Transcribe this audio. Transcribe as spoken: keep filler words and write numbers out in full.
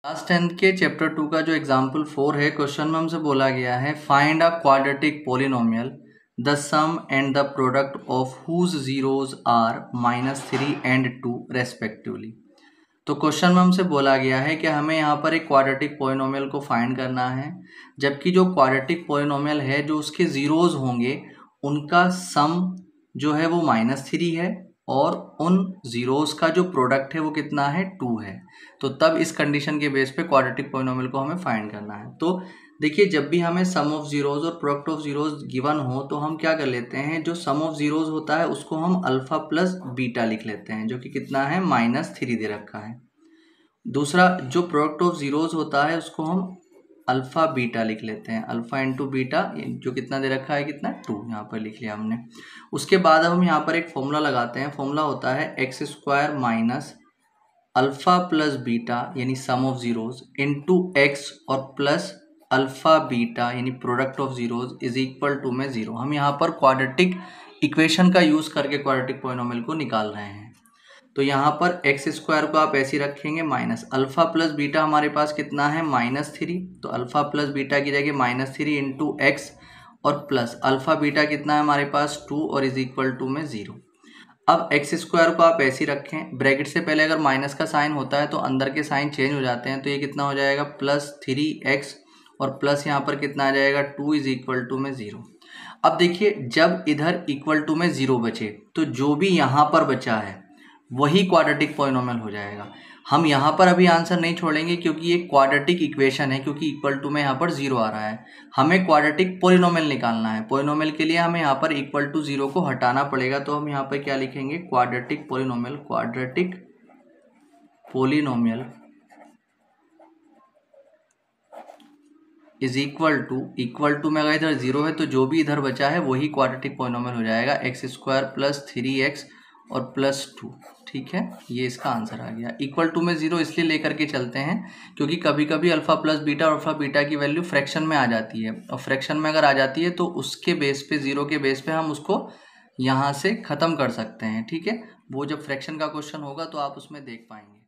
Class tenth के chapter two का जो एग्जाम्पल फोर है, क्वेश्चन में हमसे बोला गया है find a quadratic polynomial the sum and the product of whose zeros are minus three and two respectively. तो क्वेश्चन में हमसे बोला गया है कि हमें यहाँ पर एक क्वाड्रेटिक पोलिनोमियल को फाइंड करना है, जबकि जो क्वाड्रेटिक पोलिनोमियल है जो उसके जीरोज होंगे उनका सम जो है वो माइनस थ्री है और उन जीरोस का जो प्रोडक्ट है वो कितना है, टू है। तो तब इस कंडीशन के बेस पे क्वाड्रेटिक पोलिनोमियल को हमें फाइंड करना है। तो देखिए, जब भी हमें सम ऑफ जीरोज और प्रोडक्ट ऑफ जीरोज गिवन हो तो हम क्या कर लेते हैं, जो सम ऑफ जीरोज होता है उसको हम अल्फा प्लस बीटा लिख लेते हैं, जो कि कितना है, माइनस थ्री दे रखा है। दूसरा, जो प्रोडक्ट ऑफ जीरोज होता है उसको हम अल्फा बीटा लिख लेते हैं, अल्फा इंटू बीटा, जो कितना दे रखा है, कितना, टू, यहाँ पर लिख लिया हमने। उसके बाद हम यहाँ पर एक फॉर्मूला लगाते हैं। फॉर्मूला होता है x square minus alpha plus beta यानी sum of zeros into x और प्लस अल्फा बीटा यानी product of zeros is equal to में जीरो। हम यहाँ पर क्वाड्रेटिक इक्वेशन का यूज करके क्वाड्रेटिक पॉलिनोमियल को निकाल रहे हैं। तो यहाँ पर एक्स स्क्वायर को आप ऐसे रखेंगे माइनस अल्फा प्लस बीटा, हमारे पास कितना है, माइनस थ्री, तो अल्फा प्लस बीटा की जगह माइनस थ्री इंटू एक्स और प्लस अल्फा बीटा कितना है हमारे पास, टू, और इज इक्वल टू में जीरो। अब एक्स स्क्वायर को आप ऐसे रखें, ब्रैकेट से पहले अगर माइनस का साइन होता है तो अंदर के साइन चेंज हो जाते हैं, तो ये कितना हो जाएगा, प्लस थ्री एक्स और प्लस यहाँ पर कितना आ जाएगा, टू इज इक्वल टू में जीरो। अब देखिए, जब इधर इक्वल टू में जीरो बचे तो जो भी यहाँ पर बचा है वही क्वाड्रेटिक पॉलिनोमियल हो जाएगा। हम यहाँ पर अभी आंसर नहीं छोड़ेंगे क्योंकि ये क्वाड्रेटिक इक्वेशन है, क्योंकि इक्वल टू में यहाँ पर जीरो आ रहा है। हमें क्वाड्रेटिक पॉलिनोमियल निकालना है। पॉलिनोमियल के लिए हमें यहाँ पर इक्वल टू जीरो को हटाना पड़ेगा, तो हम यहाँ पर क्या लिखेंगे, quadratic polynomial, quadratic polynomial is equal to, equal to में अगर इधर जीरो है तो जो भी इधर बचा है वही क्वाड्रेटिक पॉलिनोमियल हो जाएगा, x square plus three x और प्लस टू। ठीक है, ये इसका आंसर आ गया। इक्वल टू में जीरो इसलिए लेकर के चलते हैं क्योंकि कभी कभी अल्फा प्लस बीटा और अल्फा बीटा की वैल्यू फ्रैक्शन में आ जाती है, और फ्रैक्शन में अगर आ जाती है तो उसके बेस पे, जीरो के बेस पे हम उसको यहाँ से ख़त्म कर सकते हैं। ठीक है, वो जब फ्रैक्शन का क्वेश्चन होगा तो आप उसमें देख पाएंगे।